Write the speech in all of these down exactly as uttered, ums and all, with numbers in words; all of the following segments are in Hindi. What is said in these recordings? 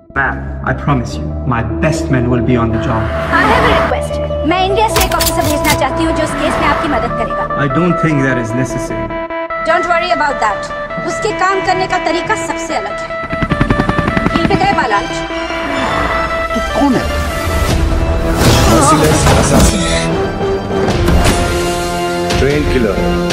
Ma'am, I promise you, my best men will be on the job. I have a request. मैं इंडिया से एक ऑफिसर भेजना चाहती हूँ जो इस केस में आपकी मदद करेगा। I don't think that is necessary. Don't worry about that. उसके काम करने का तरीका सबसे अलग है। हिल पे गए बालाज। तू कौन है? Merciless assassin. Trained killer.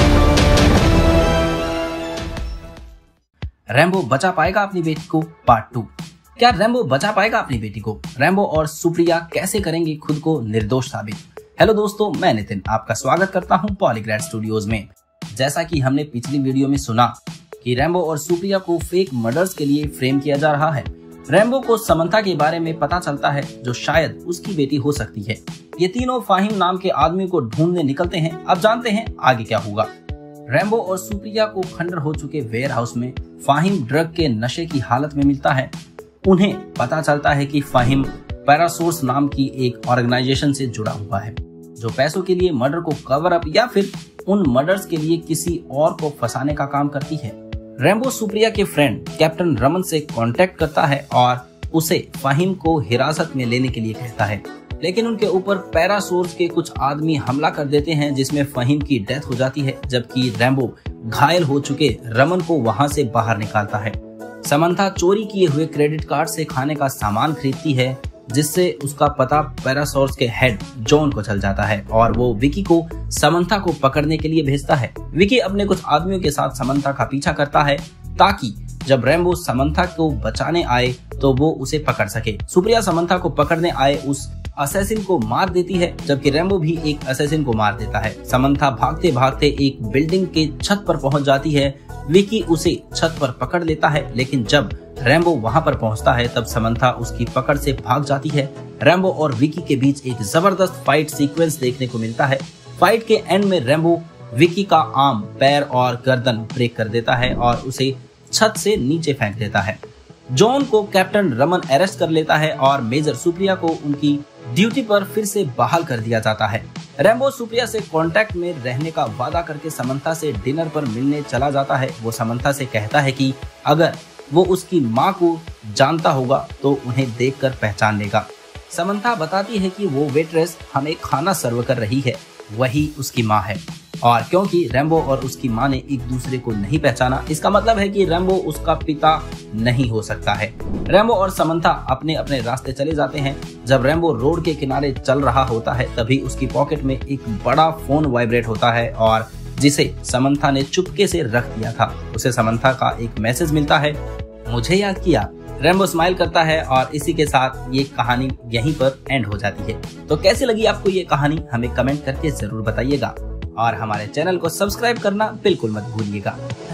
Rambo बचा पाएगा अपनी बेटी को पार्ट टू। क्या रैम्बो बचा पाएगा अपनी बेटी को? रैम्बो और सुप्रिया कैसे करेंगे खुद को निर्दोष साबित? हेलो दोस्तों, मैं नितिन आपका स्वागत करता हूं पॉलीग्रेड स्टूडियोज में। जैसा कि हमने पिछली वीडियो में सुना कि रैम्बो और सुप्रिया को फेक मर्डर्स के लिए फ्रेम किया जा रहा है। रैम्बो को समंथा के बारे में पता चलता है जो शायद उसकी बेटी हो सकती है। ये तीनों फाहिम नाम के आदमी को ढूंढने निकलते हैं। अब जानते हैं आगे क्या होगा। रैम्बो और सुप्रिया को खंडर हो चुके वेयर हाउस में फाहिम ड्रग के नशे की हालत में मिलता है। उन्हें पता चलता है कि फाहिम पैरासोर्स नाम की एक ऑर्गेनाइजेशन से जुड़ा हुआ है जो पैसों के लिए मर्डर को कवर अप या फिर उन मर्डर्स के लिए किसी और को फंसाने का काम करती है। रैम्बो सुप्रिया के फ्रेंड कैप्टन रमन से कांटेक्ट करता है और उसे फाहिम को हिरासत में लेने के लिए कहता है, लेकिन उनके ऊपर पैरासोर्स के कुछ आदमी हमला कर देते हैं जिसमें फाहिम की डेथ हो जाती है, जबकि रैम्बो घायल हो चुके रमन को वहां से बाहर निकालता है। समंथा चोरी किए हुए क्रेडिट कार्ड से खाने का सामान खरीदती है जिससे उसका पता पैरासोर्स के हेड जॉन को चल जाता है और वो विकी को समंथा को पकड़ने के लिए भेजता है। विकी अपने कुछ आदमियों के साथ समंथा का पीछा करता है ताकि जब रैम्बो समंथा को बचाने आए तो वो उसे पकड़ सके। सुप्रिया समंथा को पकड़ने आए उस असैसिन को मार देती है, जबकि रैम्बो भी एक असैसिन को मार देता है। समंथा भागते भागते एक बिल्डिंग के छत पर पहुंच जाती है। विकी उसे छत पर पकड़ लेता है, लेकिन जब रैम्बो वहां पर पहुंचता है तब समंथा उसकी पकड़ से भाग जाती है। रैम्बो और विकी के बीच एक जबरदस्त फाइट सीक्वेंस देखने को मिलता है। फाइट के एंड में रैम्बो विकी का आर्म, पैर और गर्दन ब्रेक कर देता है और उसे छत से नीचे फेंक देता है। जॉन को कैप्टन रमन अरेस्ट कर लेता है और मेजर सुप्रिया को उनकी ड्यूटी पर फिर से बहाल कर दिया जाता है। रैम्बो सुप्रिया से कांटेक्ट में रहने का वादा करके समंथा से डिनर पर मिलने चला जाता है। वो समंथा से कहता है कि अगर वो उसकी माँ को जानता होगा तो उन्हें देखकर पहचान लेगा। समंथा बताती है कि वो वेट्रेस हमें खाना सर्व कर रही है, वही उसकी माँ है। और क्योंकि रैम्बो और उसकी माँ ने एक दूसरे को नहीं पहचाना, इसका मतलब है कि रैम्बो उसका पिता नहीं हो सकता है। रैम्बो और समंथा अपने अपने रास्ते चले जाते हैं। जब रैम्बो रोड के किनारे चल रहा होता है तभी उसकी पॉकेट में एक बड़ा फोन वाइब्रेट होता है और जिसे समंथा ने चुपके से रख दिया था। उसे समंथा का एक मैसेज मिलता है, मुझे याद किया। रैम्बो स्माइल करता है और इसी के साथ ये कहानी यहीं पर एंड हो जाती है। तो कैसी लगी आपको ये कहानी हमें कमेंट करके जरूर बताइएगा और हमारे चैनल को सब्सक्राइब करना बिल्कुल मत भूलिएगा।